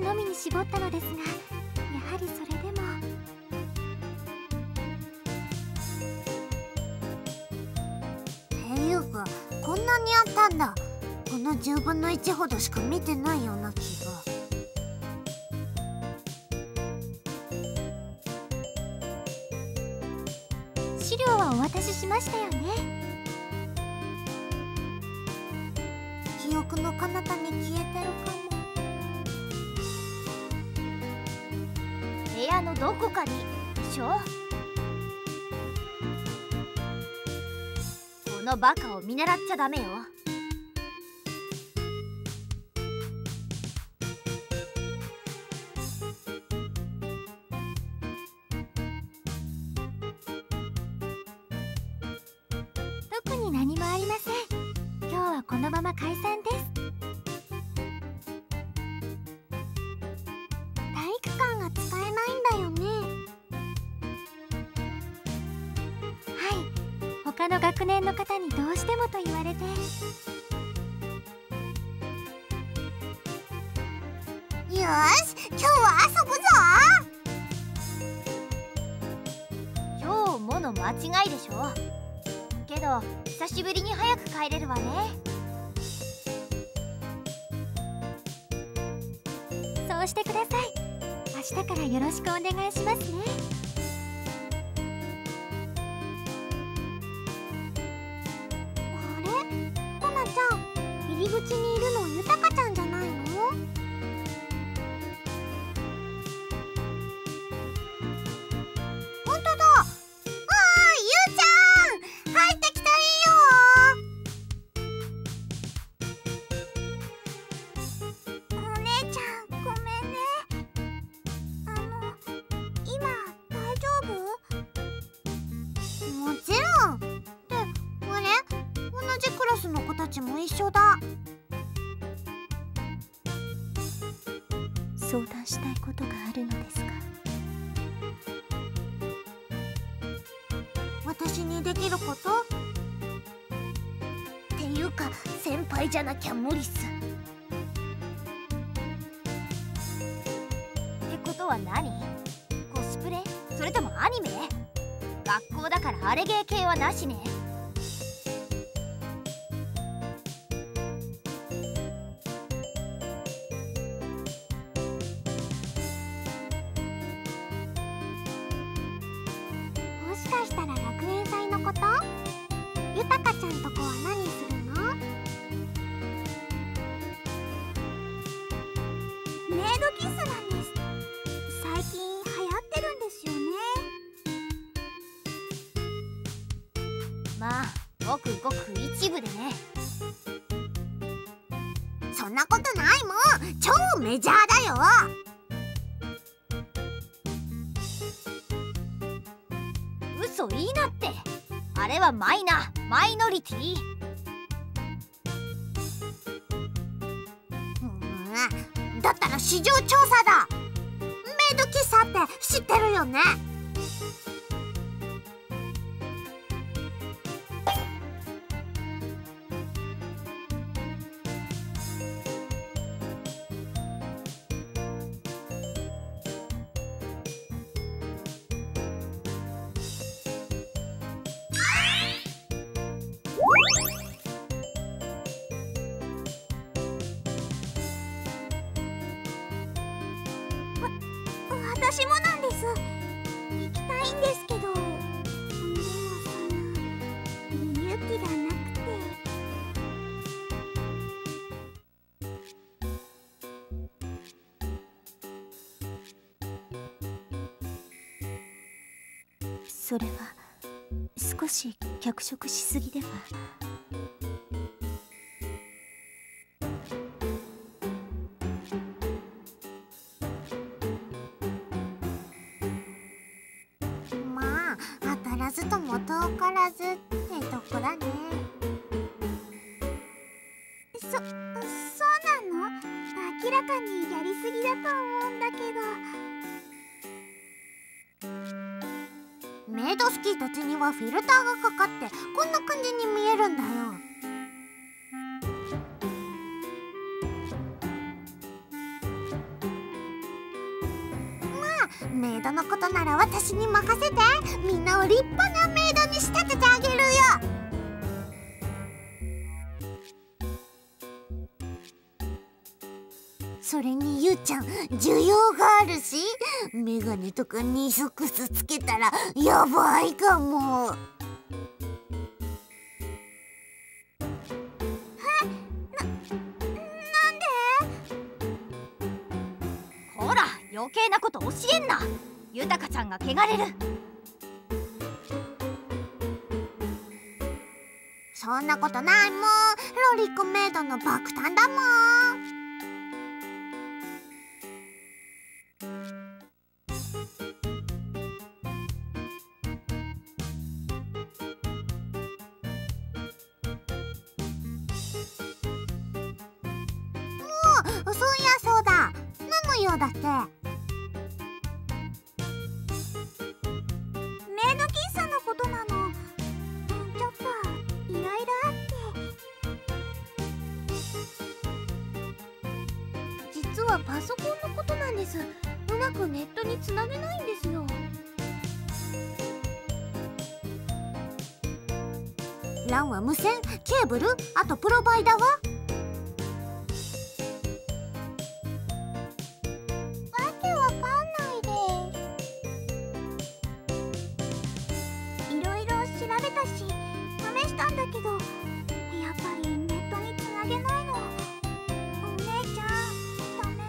のみに絞ったのですが、やはりそれでも。 っていうか、こんなにあったんだ。この10分の1ほどしか見てないような気が。 資料はお渡ししましたよね。 記憶の彼方に消えてるかも。 部屋のどこかにでしょ。このバカを見習っちゃダメよ。 特に何もありません。今日はこのまま解散です。 体育館が使えないんだよね。 はい、他の学年の方にどうしてもと言われて。 よし、今日は遊ぶぞ。 今日もの間違いでしょ。けど久しぶりに早く帰れるわね。 そうしてください。明日からよろしくお願いしますね。 あれ、コナちゃん、入り口にいるのゆたかちゃんじゃないの？ほんとだ。ゆうちゃん、入ってきたいいよ。お姉ちゃん、ごめんね。今大丈夫？もちろん。ってあれ、同じクラスの子たちも一緒だ。 相談したいことがあるのですが。 私にできること？っていうか、先輩じゃなきゃ無理っす。 ってことは何？コスプレ？それともアニメ？学校だからあれゲー系はなしね。 もしかしたら学園祭のこと？ゆたかちゃんとこは何するの？メイドキスなんです。最近流行ってるんですよね。 まあごくごく一部でね。 そんなことないもん。超メジャーだよ。 嘘いいなって。あれはマイノリティ。 だったら市場調査だ。メイド喫茶って知ってるよね？私もなんです。行きたいんですけど、でも勇気がなくて。 それは少し脚色しすぎでは。 まあ、当たらずとも遠からずってとこだね。そうなの？明らかにやりすぎだと思うんだけど。メイドスキーたちにはフィルターがかかってこんな感じに見えるんだよ。 メイドのことなら私に任せて。みんなを立派なメイドに仕立ててあげるよ。それにゆうちゃん、需要があるし、メガネとか2ソックスつけたらやばいかも。 ほら余計なこと教えんな。ゆたかちゃんが汚れる。 そんなことないもん。ロリコメイドの爆誕だもん。そういやそうだ。何の用だっけ？メイド喫茶のことなの。ちょっといろいろあって。実はパソコンのことなんです。うまくネットにつなげないんですよ。LAN は無線、ケーブル、あとプロバイダーは？けどやっぱりネットにつなげないの。お姉ちゃんダメ？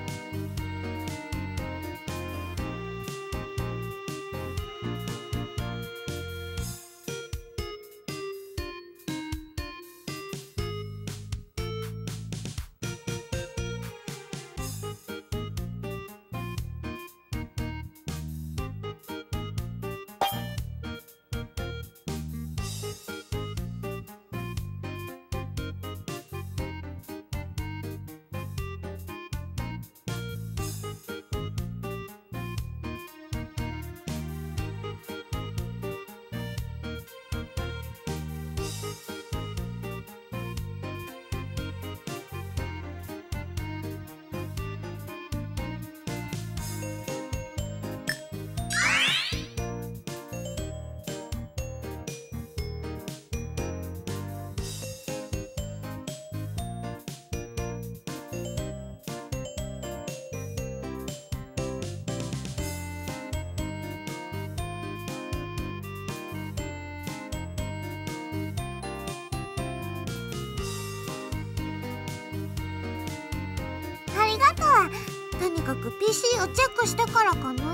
ありがとう。とにかく PC をチェックしてからかな。ごめんね、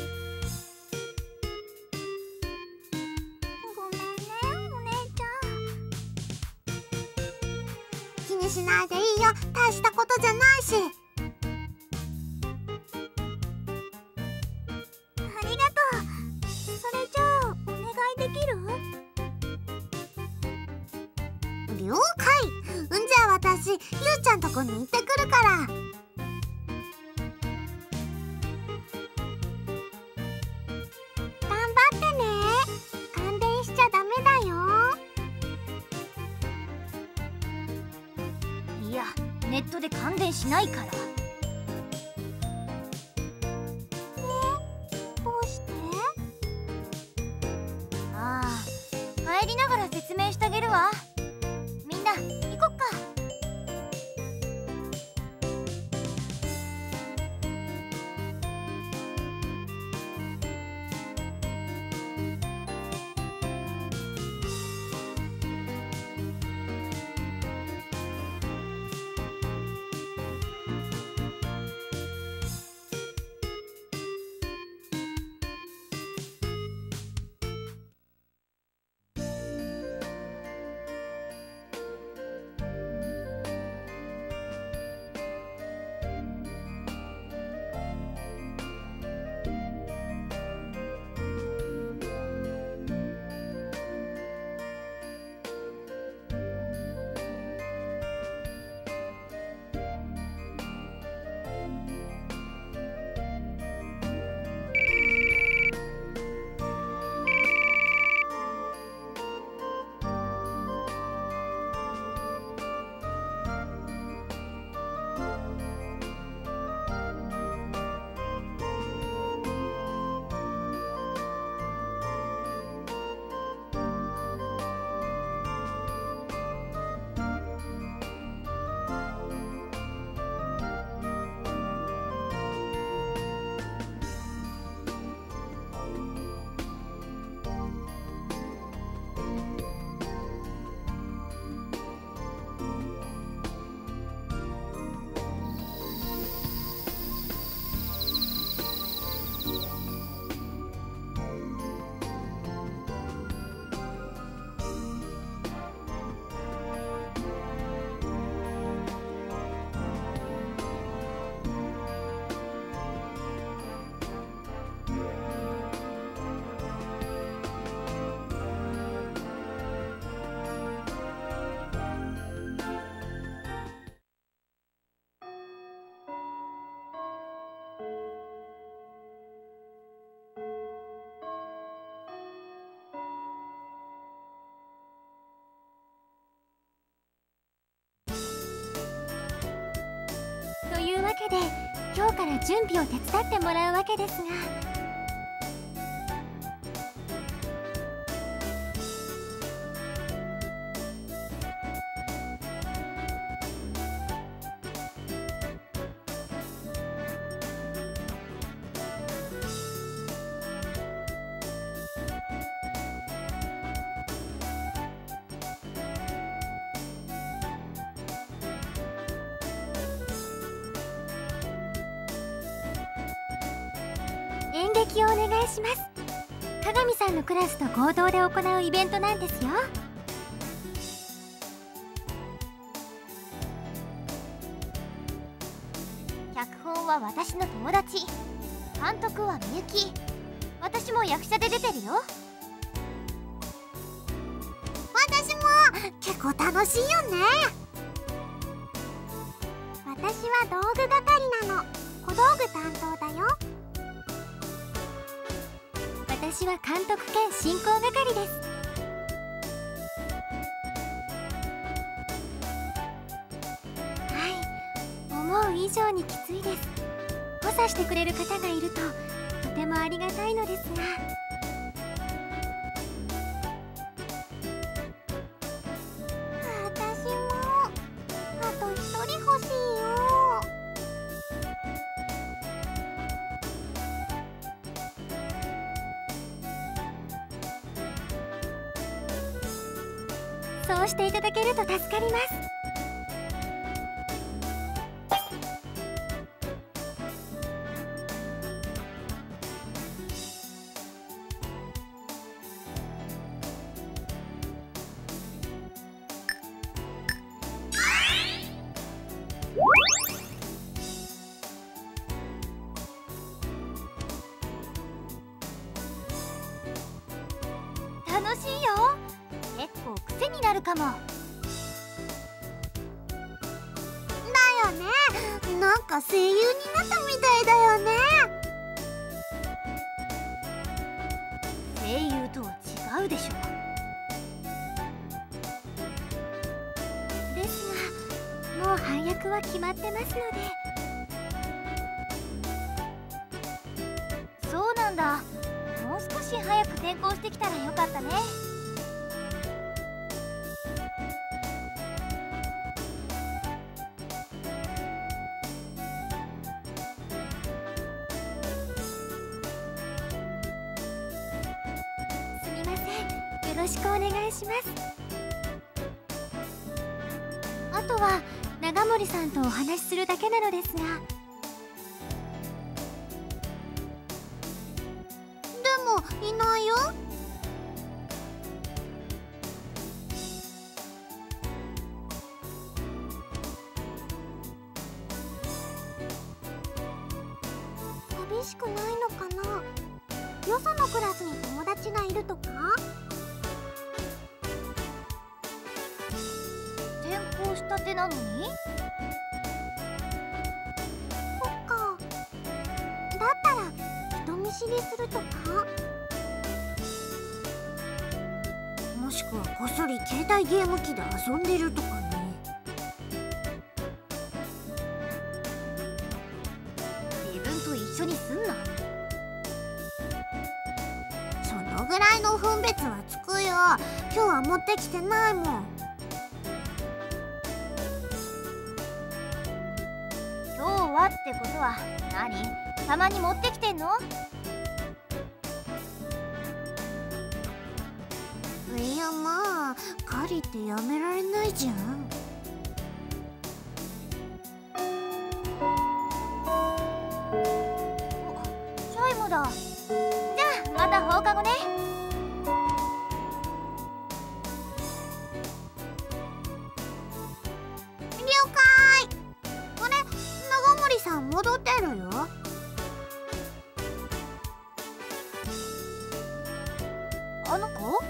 お姉ちゃん。気にしないでいいよ。大したことじゃないし。ありがとう。それじゃあお願いできる？了解。じゃあ私ゆうちゃんとこに行ってくるから。頑張ってね。感電しちゃダメだよ。 いやネットで感電しないから。 どうして？ ああ帰りながら説明してあげるわ。みんな行こっか。 けで今日から準備を手伝ってもらうわけですが、演劇をお願いします。鏡さんのクラスと合同で行うイベントなんですよ。 脚本は私の友達、監督はみゆき、私も役者で出てるよ。 私も結構楽しいよね。私は道具係なの。小道具担当だよ。 私は監督兼進行係です。はい、思う以上にきついです。補佐してくれる方がいるととてもありがたいのですが、 私もあと一人欲しいよ。 そうしていただけると助かります。 楽しいよ。結構癖になるかも。 だよね。なんか声優になったみたいだよね。 声優とは違うでしょ。 ですが、もう配役は決まってますので。 そうなんだ。もう少し早く転校してきたらよかったね。 すみません、よろしくお願いします。あとは長森さんとお話しするだけなのですが。 でもいないよ。寂しくないのかな。よそのクラスに友達がいるとか。 転校したてなのに？ そっか。だったら人見知りするとか。もしくはこっそり携帯ゲーム機で遊んでるとかね。 自分と一緒にすんな。 そのぐらいの分別はつくよ。今日は持ってきてないもん。 今日はってことは何？たまに持ってきてんの？ いや、まあ狩りってやめられないじゃん。 チャイムだ。じゃあまた放課後ね。 了解。あれ、長森さん戻ってるよ。 あの子？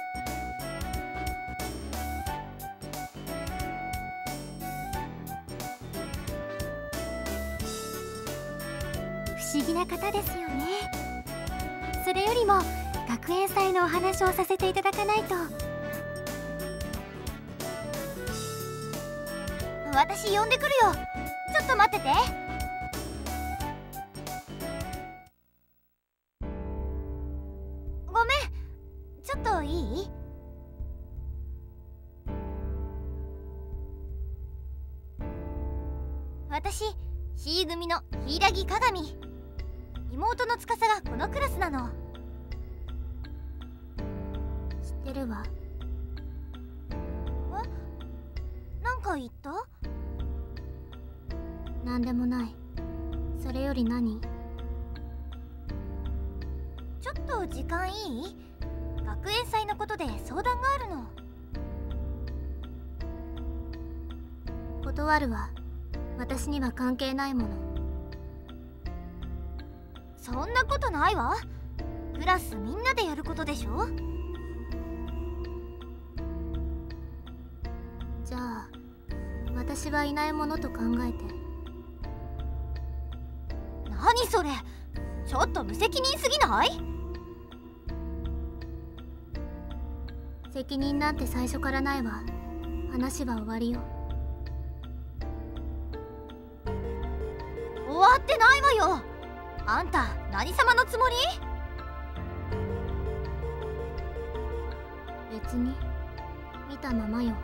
不思議な方ですよね。それよりも学園祭のお話をさせていただかないと。 私呼んでくるよ。ちょっと待ってて。 私 C 組の柊鏡。妹の司がこのクラスなの。 知ってるわ。 なんか言った？ なんでもない。それより何？ ちょっと時間いい？学園祭のことで相談があるの。 断るわ。私には関係ないもの。 そんなことないわ。クラスみんなでやることでしょ。 じゃあ私はいないものと考えて。 何それ、ちょっと無責任すぎない？ 責任なんて最初からないわ。話は終わりよ。 終わってないわよ。あんた何様のつもり？ 別に見たままよ。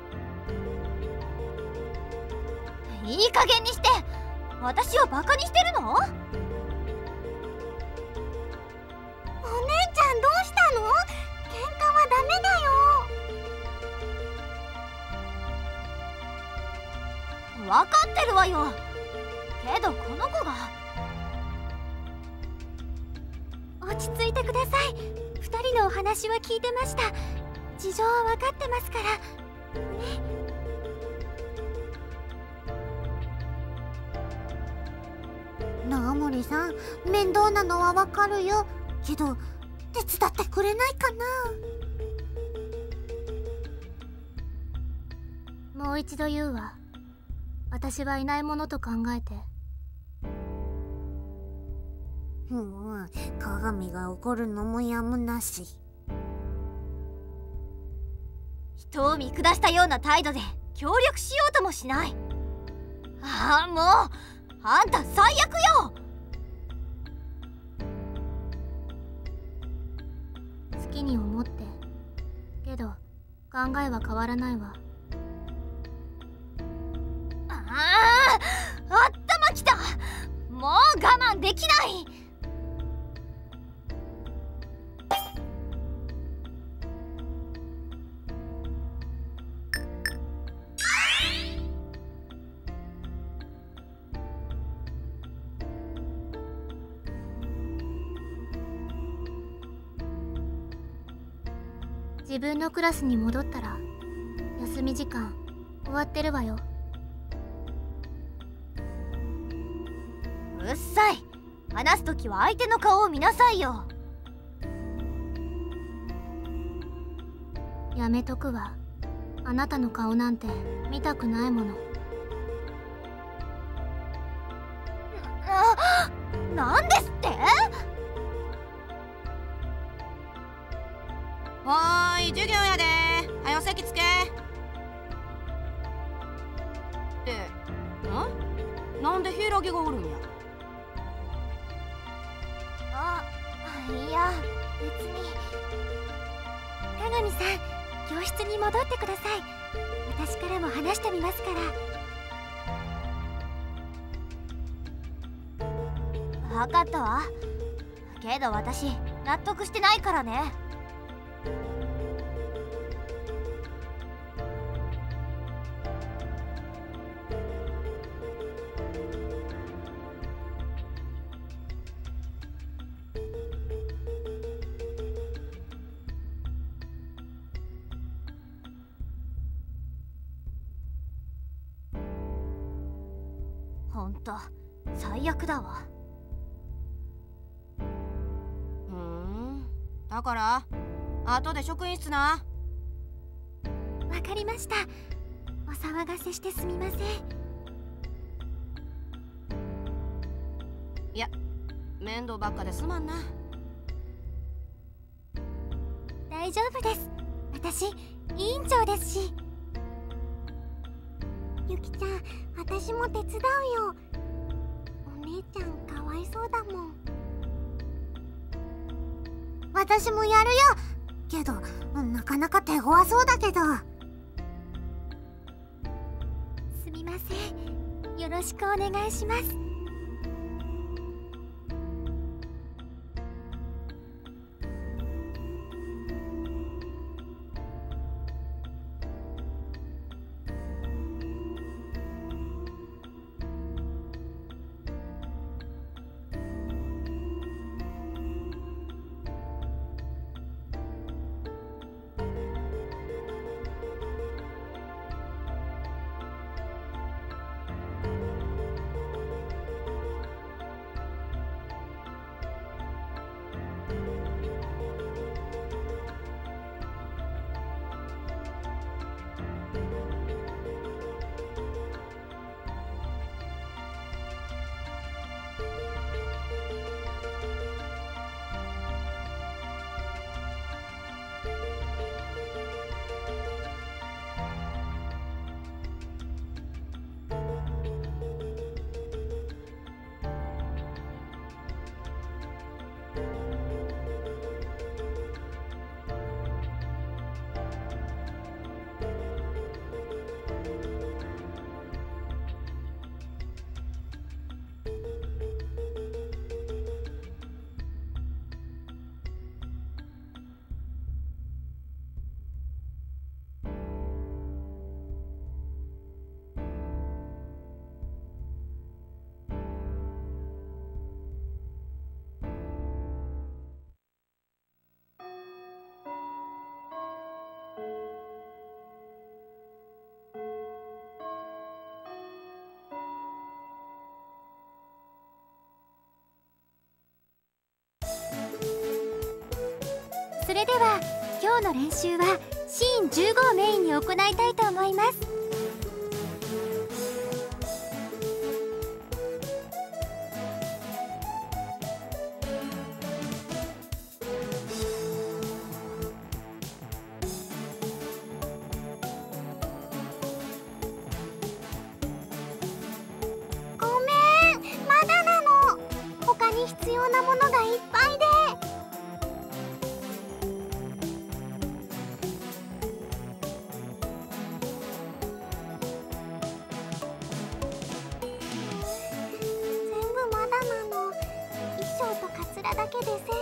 いい加減にして。私をバカにしてるの？お姉ちゃんどうしたの？喧嘩はダメだよ。 分かってるわよ。けどこの子が。 落ち着いてください。2人のお話は聞いてました。事情は分かってますからね。 長森さん、面倒なのはわかるよ。けど手伝ってくれないかな。もう一度言うわ。私はいないものと考えて。 鏡が怒るのもやむなし。 人を見下したような態度で協力しようともしない。ああ、もうあんた最悪よ。 好きに思って。けど考えは変わらないわ。 頭きた。もう我慢できない。 自分のクラスに戻ったら休み時間終わってるわよ。 うっさい。話すときは相手の顔を見なさいよ。 やめとくわ。あなたの顔なんて見たくないもの。 なんですって？ はーい、授業やで。はよ席つけ。なんで柊がおるんや？ いや別に。 鏡さん、教室に戻ってください。私からも話してみますから。 分かったわ。けど私納得してないからね。ほんと最悪だわ。 だから後で職員室な。 わかりました。お騒がせしてすみません。 いや、面倒ばっかですまんな。 大丈夫です。私委員長ですし。 ゆきちゃん、私も手伝うよ。お姉ちゃんかわいそうだもん。私もやるよ。けどなかなか手強そうだけど。 すみません。 よろしくお願いします。それでは今日の練習はシーン15をメインに行いたいと思います。 ごめん、まだなの。他に必要なものがいっぱいで。だけで精一杯で。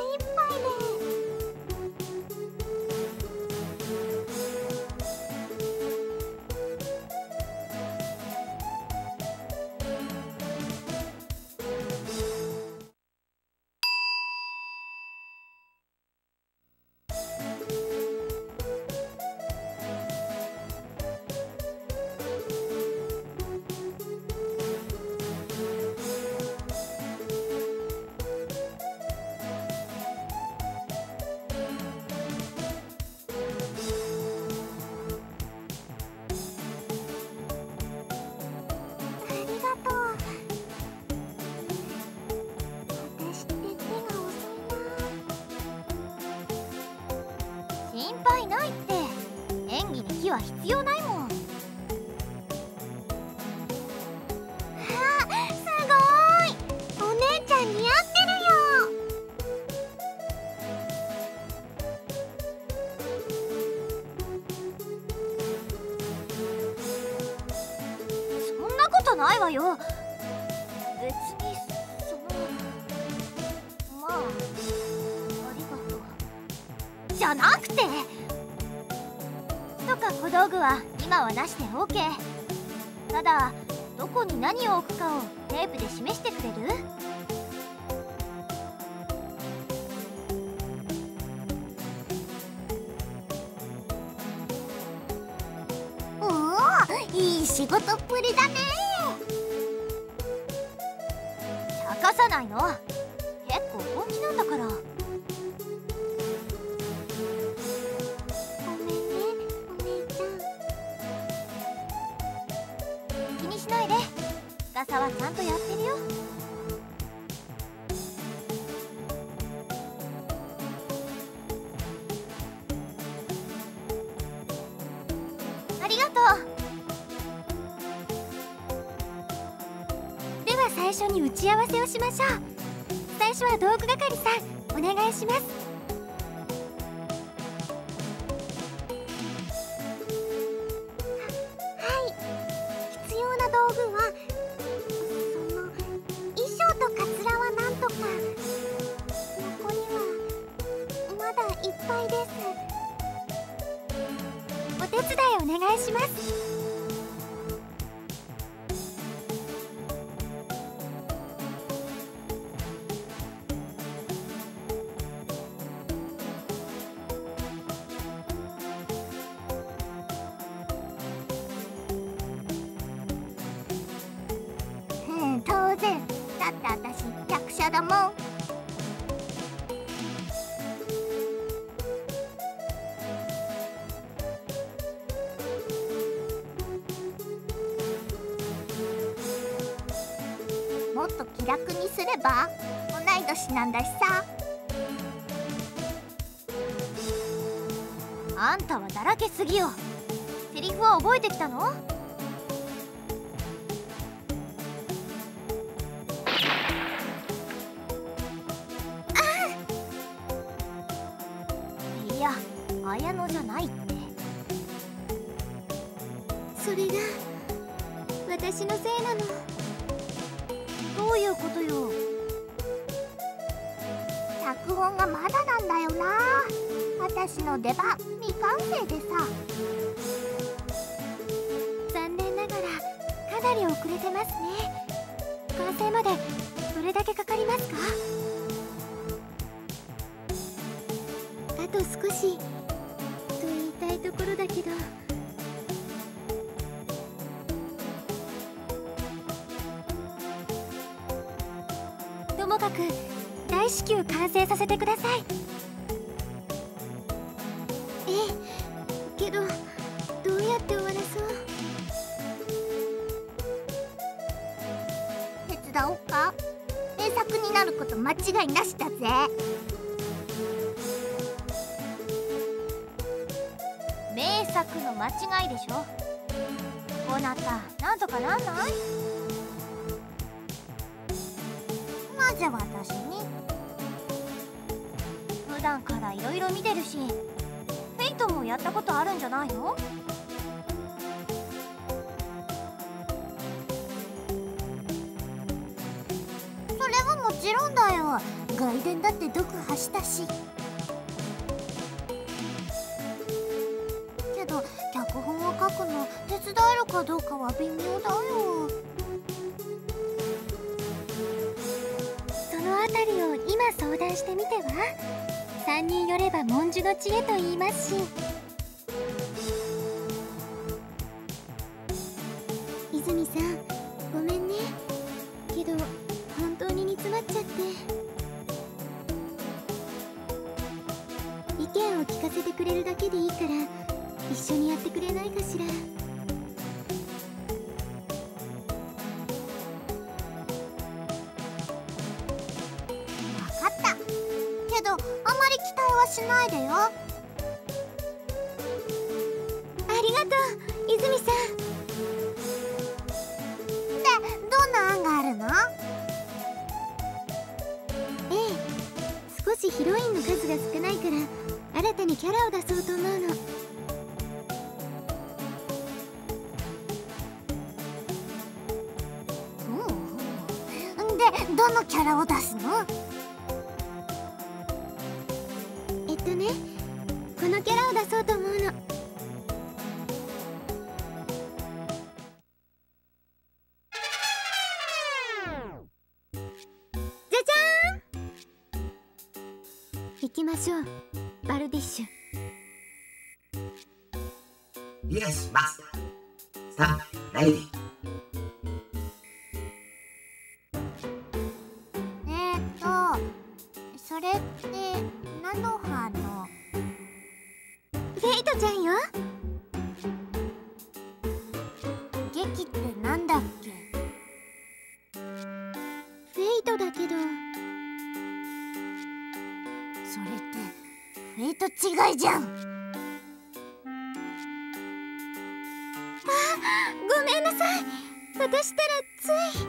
心配ないって。演技に気は必要ないもん。 あ、すごーい。お姉ちゃん似合ってるよ。 そんなことないわよ。別にまあ、ありがとうじゃなくて、とか小道具は今はなしで OK。 ただどこに何を置くかをテープで示してくれる？ おお、いい仕事っぷりだね。 茶化さないの。結構本気なんだから。 ごめんね、お姉ちゃん。 気にしないで。司はちゃんとやってるよ。ありがとう。 では最初に打ち合わせをしましょう。最初は道具係さん、お願いします。 はい、必要な道具はいします。 当然。だって私役者だもん。もっと気楽にすれば？同い年なんだしさ。 あんたはだらけすぎよ。セリフは覚えてきたの？いや、綾乃じゃないって。 それが私のせいなの。 どういうことよ。 脚本がまだなんだよな。私の出番未完成でさ。 残念ながらかなり遅れてますね。完成までどれだけかかりますか？あと少しと言いたいところだけど。ともかく大至急完成させてください。けどどうやって終わらそう。 手伝おうか？名作になること間違いなしだぜ。 名作の間違いでしょ。こうなったなんとかなんない？ なぜ私に？ 普段からいろいろ見てるし、フェイトもやったことあるんじゃないの？ それはもちろんだよ。外伝だって読破したし。けど脚本を書くの手伝えるかどうかは微妙だよ。 そのあたりを今相談してみては。3人よれば文殊の知恵と言いますし。泉さんごめんね。けど本当に煮詰まっちゃって。意見を聞かせてくれるだけでいいから一緒にやってくれないかしら。 けどあまり期待はしないでよ。 ありがとう泉さん。 でどんな案があるの？ 少しヒロインの数が少ないから新たにキャラを出そうと思うの。 でどのキャラを出すの？ このキャラを出そうと思うの。じゃじゃーん。行きましょうバルディッシュ。 Yes, master. Stand ready. それって菜の葉のフェイトちゃんよ。 劇ってなんだっけ？ フェイトだけど。 それってフェイト違いじゃん。 ごめんなさい。私ったらつい。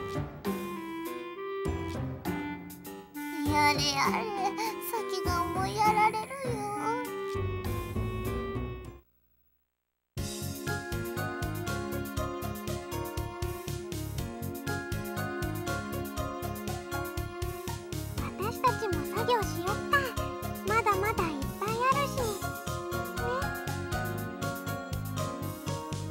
やれやれ、先が思いやられるよ。私たちも作業しよっか。まだまだいっぱいあるしね。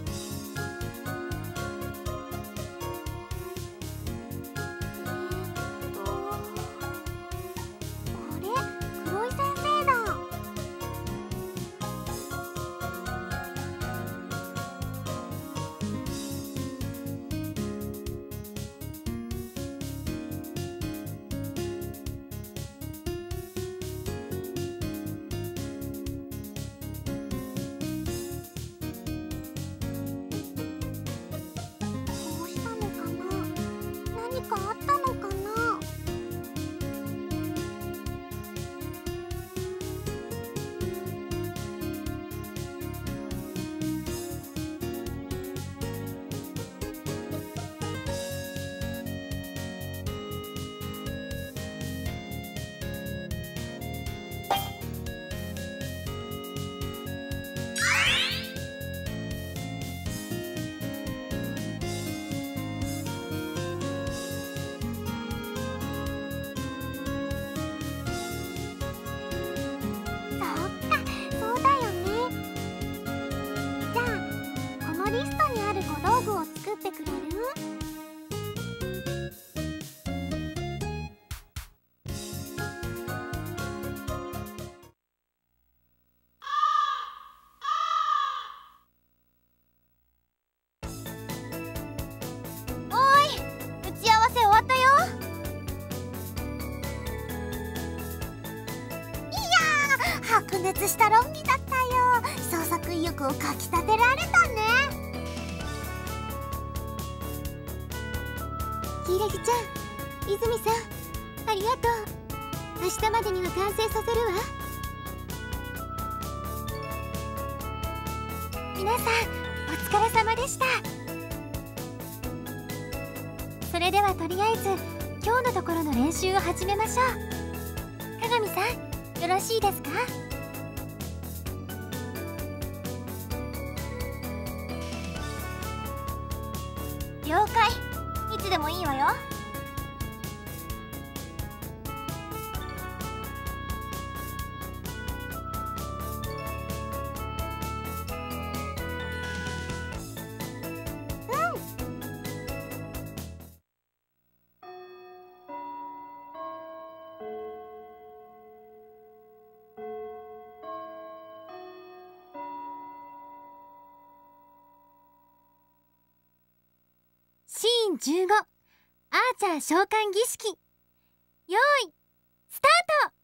作ってくれる？ 打ち合わせ終わったよ。 白熱した論議だったよ。創作意欲をかきたてられたね。 柊ちゃん、泉さん、ありがとう。明日までには完成させるわ。皆さん、お疲れ様でした。それではとりあえず今日のところの練習を始めましょう。鏡さん、よろしいですか？ 了解。いつでもいいわよ。 シーン15、アーチャー召喚儀式。用意スタート。